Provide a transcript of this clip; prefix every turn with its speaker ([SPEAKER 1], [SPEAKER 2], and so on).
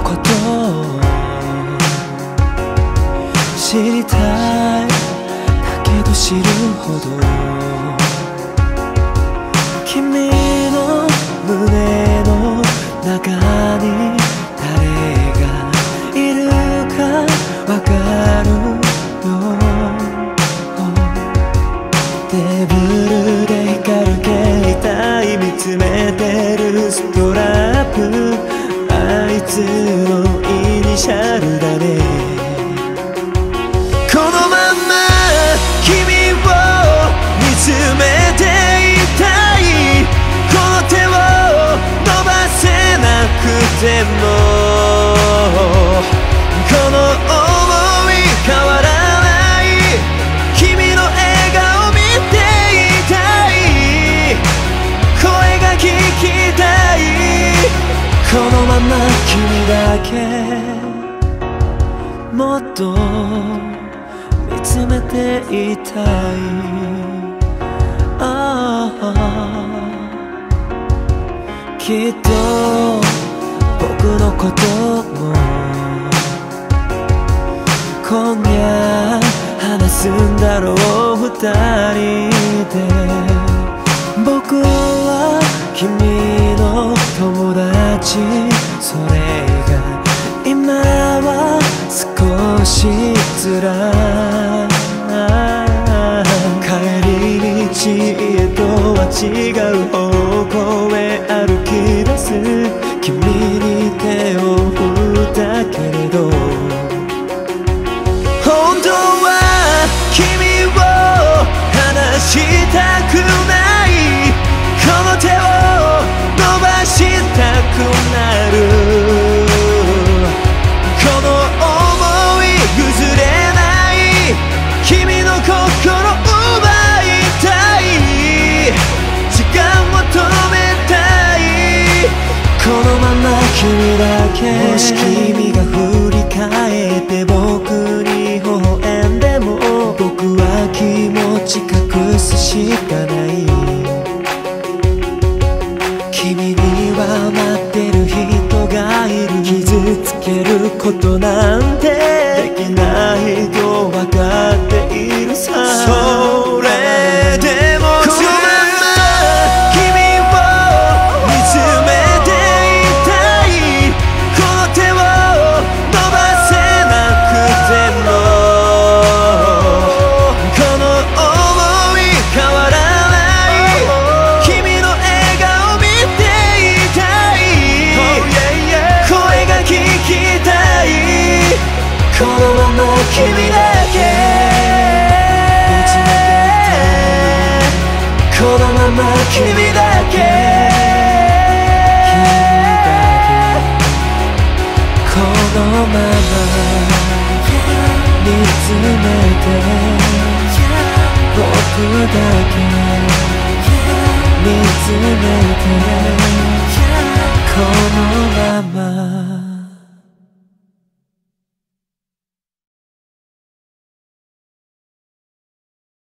[SPEAKER 1] ことを知りたいだけど知るほど君の胸の中に誰がいるかわかるよ。テーブルで光る携帯見つめてるストラップ、あいつのイニシャルだね。このまま君を見つめていたい。この手を伸ばせなくてもこの想い変わらない。君の笑顔見ていたい。声が聞きたい。このまま君だけもっと見つめていたい。きっと僕のことも今夜話すんだろう二人で。僕は君の友達、それが今は少し辛い。帰り道へとは違う方向へ歩き出す。君に手を振ったけれど本当は君を離したくない。この手を伸ばしたくなる。この想い譲れない。君の心奪いたい。時間を止めたい。このまま君だけ。もし君が振り返って僕に微笑んでも僕は気持ち隠すしかない。君には待ってる人がいる。傷つけることなんてできないと分かっているさ。それでもこのまま君を見つめていたい。この手を伸ばせなくてもこの想い変わらない。君の笑顔見ていたい。声が聞きたい。このまま君だけ見つめていたい。このまま君だけこのまま見つめて僕だけ見つめてこのまま